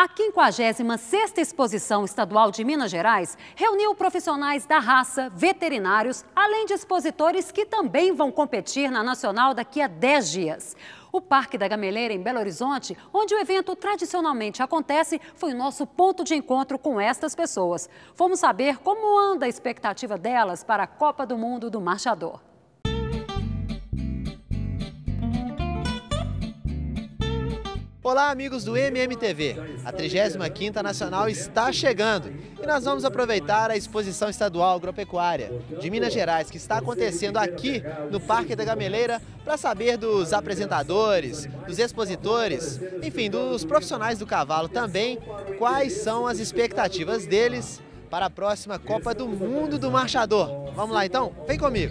A 56ª Exposição Estadual de Minas Gerais reuniu profissionais da raça, veterinários, além de expositores que também vão competir na Nacional daqui a 10 dias. O Parque da Gameleira, em Belo Horizonte, onde o evento tradicionalmente acontece, foi o nosso ponto de encontro com estas pessoas. Vamos saber como anda a expectativa delas para a Copa do Mundo do Marchador. Olá, amigos do MMTV. A 35ª Nacional está chegando e nós vamos aproveitar a Exposição Estadual Agropecuária de Minas Gerais, que está acontecendo aqui no Parque da Gameleira, para saber dos apresentadores, dos expositores, enfim, dos profissionais do cavalo também, quais são as expectativas deles para a próxima Copa do Mundo do Marchador. Vamos lá então? Vem comigo!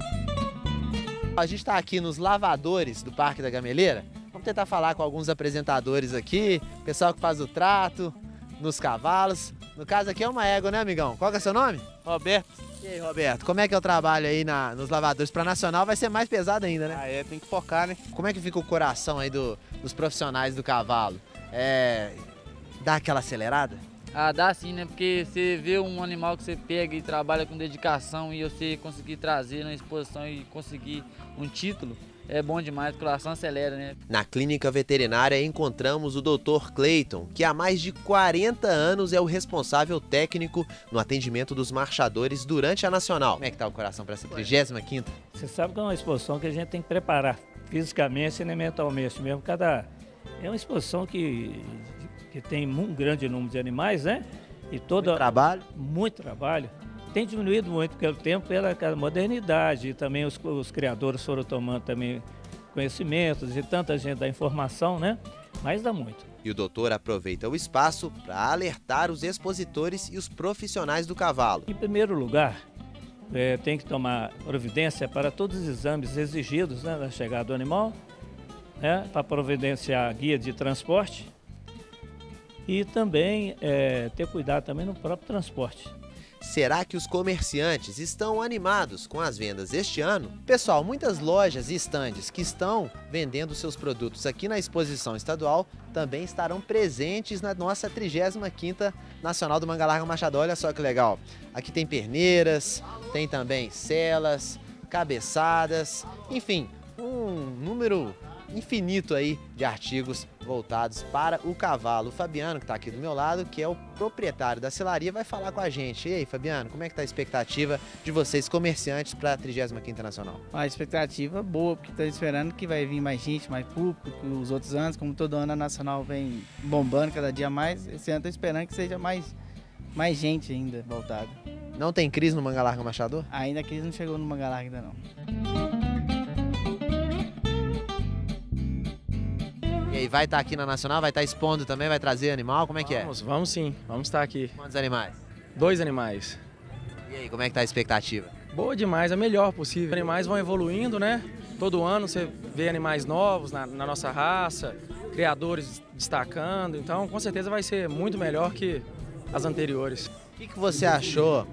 A gente está aqui nos lavadores do Parque da Gameleira. Vamos tentar falar com alguns apresentadores aqui, pessoal que faz o trato nos cavalos. No caso aqui é uma égua, né, amigão? Qual que é o seu nome? Roberto. E aí, Roberto, como é que é o trabalho aí nos lavadores? Para Nacional vai ser mais pesado ainda, né? Tem que focar, né? Como é que fica o coração aí dos profissionais do cavalo? Dá aquela acelerada? Dá sim, né? Porque você vê um animal que você pega e trabalha com dedicação e você conseguir trazer na exposição e conseguir um título, é bom demais, o coração acelera, né? Na clínica veterinária encontramos o Dr. Cleiton, que há mais de 40 anos é o responsável técnico no atendimento dos marchadores durante a Nacional. Como é que tá o coração para essa 35ª? Você sabe que é uma exposição que a gente tem que preparar fisicamente e mentalmente mesmo. É uma exposição que tem um grande número de animais, né? E todo muito trabalho. Tem diminuído muito pelo tempo, pela modernidade, e também os criadores foram tomando também conhecimentos e tanta gente da informação, né? Mas dá muito. E o doutor aproveita o espaço para alertar os expositores e os profissionais do cavalo. Em primeiro lugar, tem que tomar providência para todos os exames exigidos, né, na chegada do animal, né, para providenciar guia de transporte e também ter cuidado também no próprio transporte. Será que os comerciantes estão animados com as vendas este ano? Pessoal, muitas lojas e estandes que estão vendendo seus produtos aqui na exposição estadual também estarão presentes na nossa 35ª Nacional do Manga Larga Marchador. Olha só que legal. Aqui tem perneiras, tem também selas, cabeçadas, enfim, um número infinito aí de artigos voltados para o cavalo. O Fabiano, que está aqui do meu lado, que é o proprietário da selaria, vai falar com a gente. E aí, Fabiano, como é que está a expectativa de vocês, comerciantes, para a 35ª Nacional? A expectativa boa, porque estou esperando que vai vir mais gente, mais público que os outros anos. Como todo ano a Nacional vem bombando cada dia mais, esse ano estou esperando que seja mais gente ainda voltada. Não tem crise no Manga Larga Marchador? Ainda a crise não chegou no Manga Larga ainda não. E aí, vai estar aqui na Nacional, vai estar expondo também, vai trazer animal, como é que é? Vamos sim, vamos estar aqui. Quantos animais? 2 animais. E aí, como é que tá a expectativa? Boa demais, a melhor possível. Os animais vão evoluindo, né? Todo ano você vê animais novos na nossa raça, criadores destacando, então com certeza vai ser muito melhor que as anteriores. O que você achou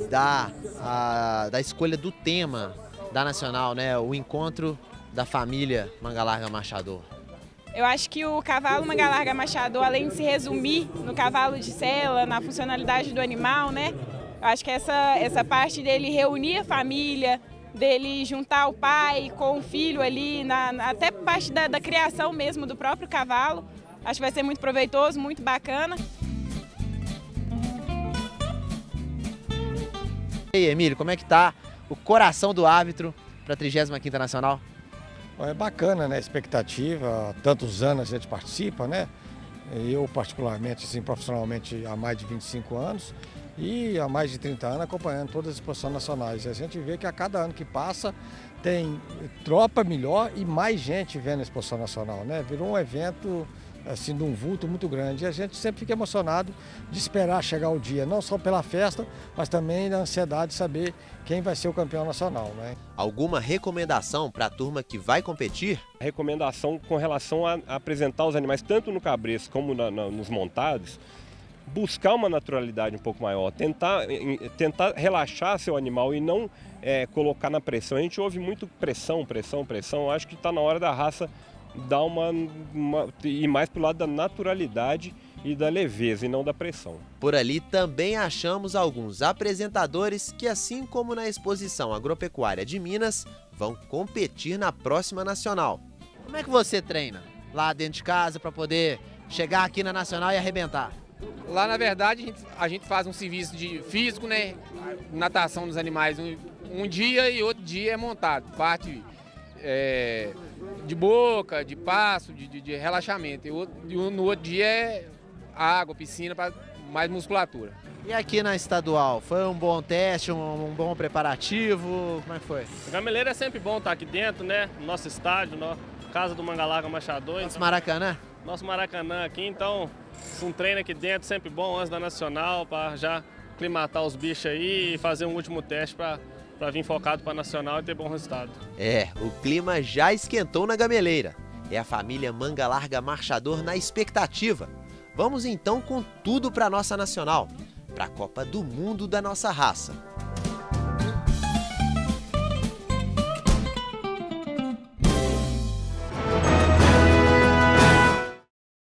da escolha do tema da Nacional, né? O encontro da família Manga Larga Marchador? Eu acho que o cavalo Manga Larga Marchador, além de se resumir no cavalo de sela, na funcionalidade do animal, né? Eu acho que essa parte dele reunir a família, dele juntar o pai com o filho ali, até parte da criação mesmo do próprio cavalo, acho que vai ser muito proveitoso, muito bacana. E aí, Emílio, como é que tá o coração do árbitro para a 35ª Nacional? É bacana, né? Expectativa, há tantos anos a gente participa, né? Eu particularmente, assim, profissionalmente há mais de 25 anos e há mais de 30 anos acompanhando todas as exposições nacionais. E a gente vê que a cada ano que passa tem tropa melhor e mais gente vendo a exposição nacional, né? Virou um evento assim, de um vulto muito grande. E a gente sempre fica emocionado de esperar chegar o dia, não só pela festa, mas também da ansiedade de saber quem vai ser o campeão nacional, né? Alguma recomendação para a turma que vai competir? A recomendação com relação a apresentar os animais, tanto no cabresto como nos montados, buscar uma naturalidade um pouco maior, tentar relaxar seu animal e não colocar na pressão. A gente ouve muito pressão. Eu acho que está na hora da raça dar ir mais para o lado da naturalidade e da leveza e não da pressão. Por ali também achamos alguns apresentadores que, assim como na exposição agropecuária de Minas, vão competir na próxima nacional. Como é que você treina lá dentro de casa para poder chegar aqui na nacional e arrebentar? Lá, na verdade, a gente faz um serviço de físico, né? Natação dos animais um dia e outro dia é montado. Parte de boca, de passo, de relaxamento. E no outro dia é água, piscina, para mais musculatura. E aqui na estadual, foi um bom teste, um bom preparativo? Como é que foi? A gameleira é sempre bom estar aqui dentro, né? Nosso estádio, casa do Mangalarga Machador. Nosso Maracanã? Nosso Maracanã aqui, então um treino aqui dentro sempre bom antes da Nacional, para já aclimatar os bichos aí e fazer um último teste para vir focado para a Nacional e ter bom resultado. O clima já esquentou na gameleira. É a família Mangalarga Marchador na expectativa. Vamos então com tudo para a nossa Nacional, para a Copa do Mundo da nossa raça.